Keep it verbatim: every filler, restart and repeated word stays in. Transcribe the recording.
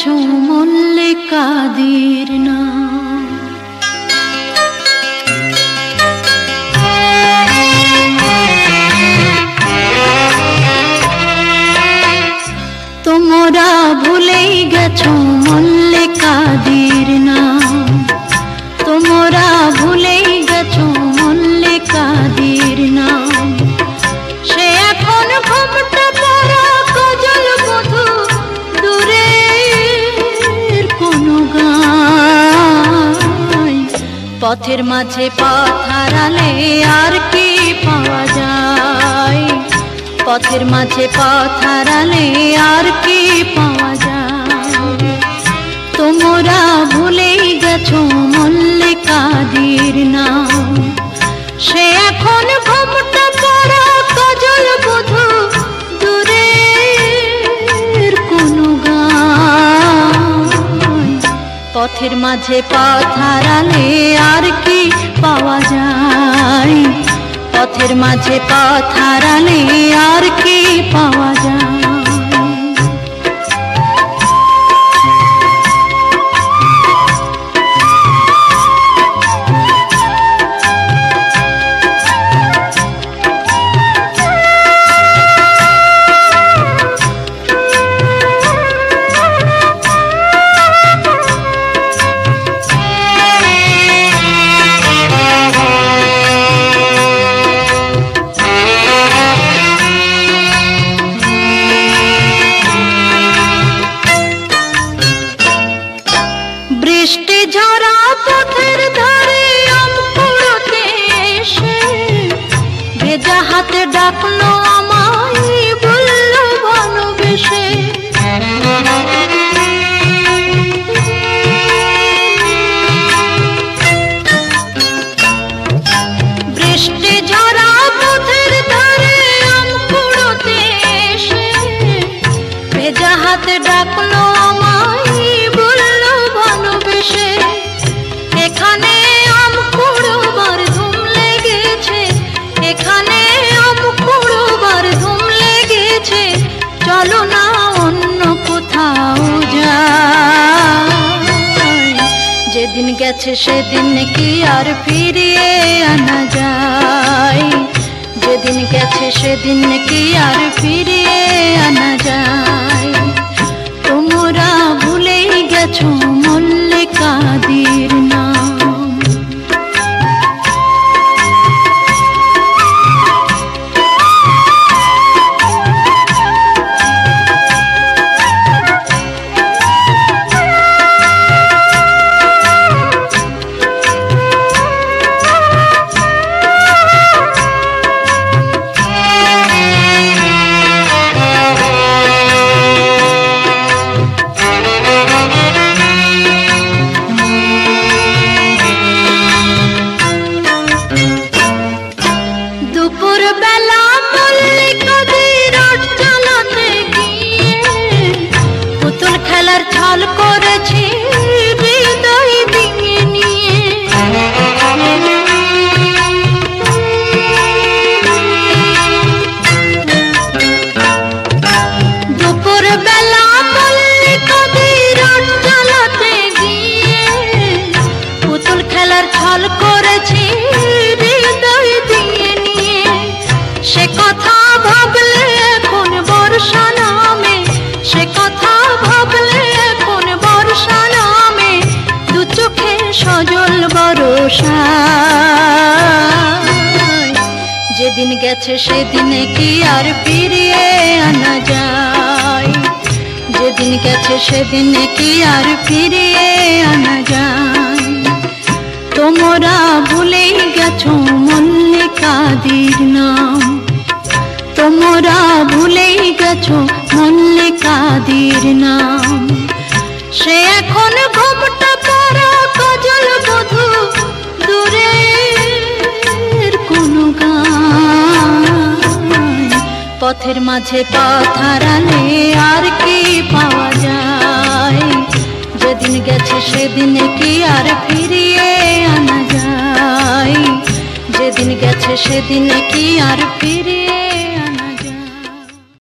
গেছো মল্লিকাদির নাম। তোমরা ভুলেই গেছো মল্লিকাদির নাম, তোমরা ভুলেই গেছো মল্লিকাদির নাম। সে এখন ঘোমটা পরা কাজল বধূ দূরের কোনো গায়। পথের মাঝে পথ হারালে আর কি পাওয়া যায়, পথের মাঝে পথ হারালে আর কি পাওয়া যায়। তোমরা ভুলেই গেছো মল্লিকাদির নাম, সে এখন ঘোমটা পরা কাজল বধূ দূরের কোনো গায়। পথের মাঝে পথ হারালে আর কি পাওয়া যায়, পথের মাঝে পথ হারালে আর কি পাওয়া যায়। বৃষ্টি ঝরা পথের ধারে আম কুড়োতে এসে ভেজা হাতে ডাকলো আমায়, বলল ভালোবেসে। বৃষ্টি ঝরা পথের ধারে আম কুড়োতে এসে ভেজা হাতে ডাকলো আমায়, বলল ভালোবেসে। এখানে আম কুড়োবার ধুম লেগেছে, এখানে আম কুড়োবার ধুম লেগেছে, চলো না অন্য কোথাও যাই। যেদিন গেছে সেদিন কি আর ফিরিয়ে আনা যায়, যেদিন গেছে সেদিন কি আর ফিরিয়ে আনা যায়। তোমরা ভুলেই গেছো মল্লিকাদির নাম। দুপুর বেলা মল্লিকাদির আট চালাতে গিয়ে পুতুল খেলার ছল করেছি হৃদয় ভেঙে নিয়ে। দুপুর বেলা মল্লিকাদির আট চালাতে গিয়ে পুতুল খেলার ছল করেছি হৃদয় ভেঙে নিয়ে। সে কথা ভাবলে এখন বর্ষা নামে, সে কথা ভাবলে এখন বর্ষা নামে, দু চোখে সজল বরষা। যেদিন গেছে সেদিন কি আর ফিরিয়ে আনা যায়, যেদিন গেছে সেদিন কি আর ফিরিয়ে আনা যায়। তোমরা ভুলেই গেছো মল্লিকাদির নাম, তোমরা ভুলেই গেছো মল্লিকাদির নাম। সে এখন ঘোমটা পরা কাজল বধূ দূরের কোনো গায়। পথের মাঝে পথ হারালে আর কি পাওয়া যায়, যেদিন গেছে সেদিন কি আর ফিরিয়ে আনা যায়, যেদিন গেছে সেদিন কি আর ফিরিয়ে